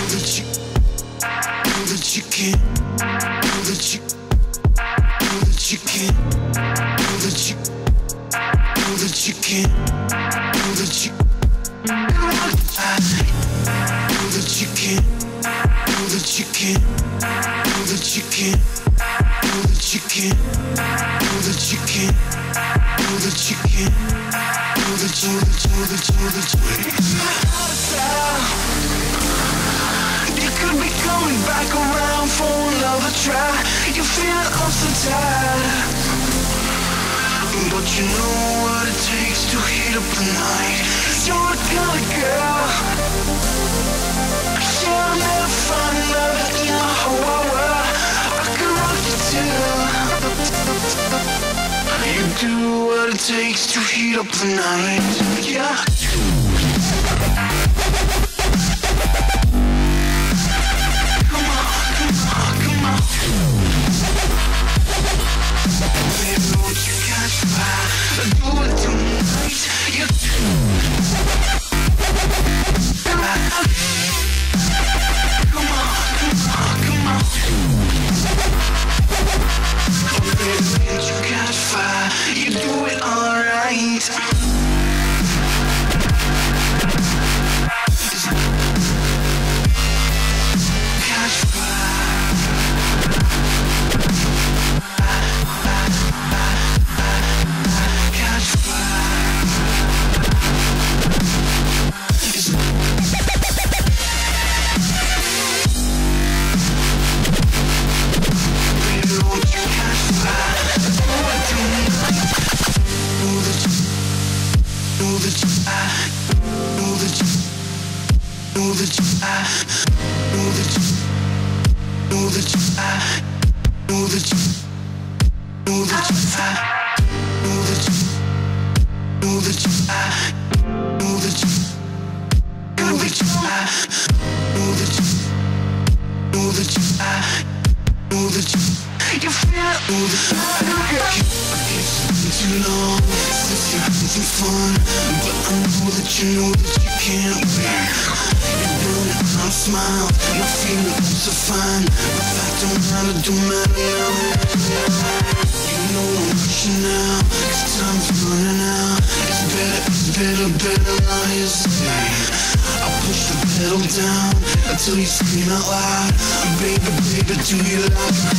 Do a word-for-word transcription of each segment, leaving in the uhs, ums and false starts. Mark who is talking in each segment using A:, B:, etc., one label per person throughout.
A: that you, know that you can, know that you, know that you can, know that you, know that you can, know that you, know that you can, know that you can, know that you can, know that you can, know that you can, know that you can, know that you, know that you, know that you, you could be coming back around for another try. You feel I'm so tired, but you know what it takes to heat up the night. You're the kind of girl, yeah, I'll never find another in my whole world. I can rock you too. You do what it takes to heat up the night, yeah. Come on, come on, come on. Baby, won't you catch fire? Do it tonight, yeah. Come on, come on, come on. Oh, baby, won't you catch fire? You do it alright. Till you scream out loud, baby, baby, do you love me?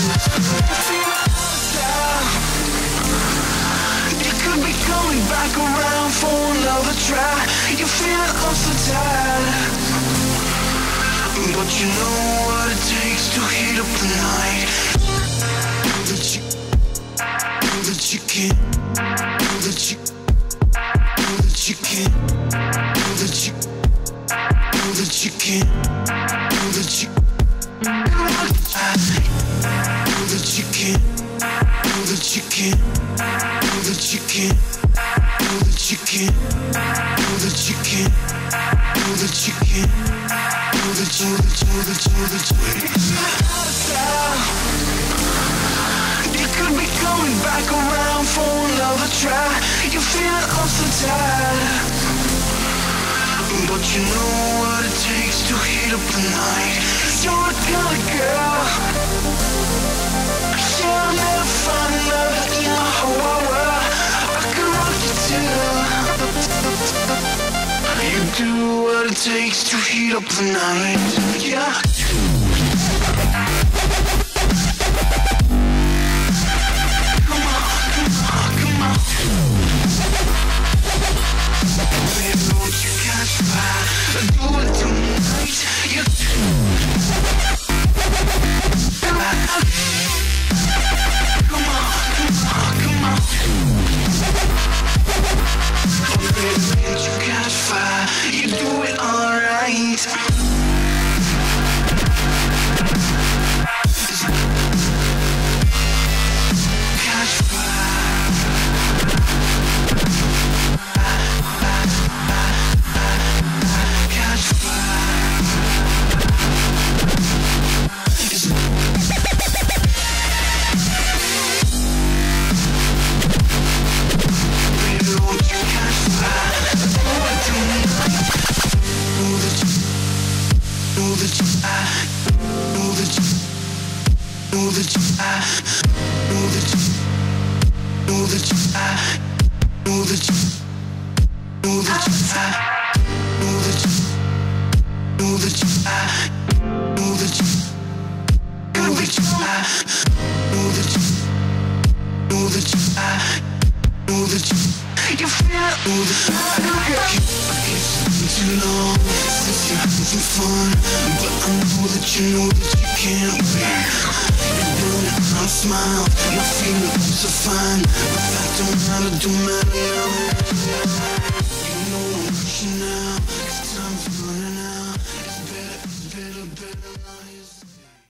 A: You could be coming back around for another try. You feel I'm so tired, but you know what it takes to heat up the night. Know that you, know that you can, know that you, know that you can, know that you, know that you can. Know that you, know that you can, know that you can, know that you can, know that you can, know that you can, know that you can, know that you, know that you, know that you. You could be coming back around for another try. You feel I'm so tired, but you know what it takes to heat up the night. You're the kind of girl, yeah, I'll never find another in my whole world. I can rock you too. You do what it takes to heat up the night, yeah. Come on, come on, come on. Baby, won't you catch fire? Do it tonight, yeah. Come on, come on, come on. Oh, baby, won't you catch fire? You do it alright. Know that you, that you, I know that you, know that you, I know that you, know that you, I know that you, know that you, I know that you, know that you, I know that you, know that you, I know that you, know that you, I know that you, you feel, know that I it's been too long since you're having fun, but I know that you know that you can't wait. You're burning my smile, my feelings are fine, but that don't matter, don't matter.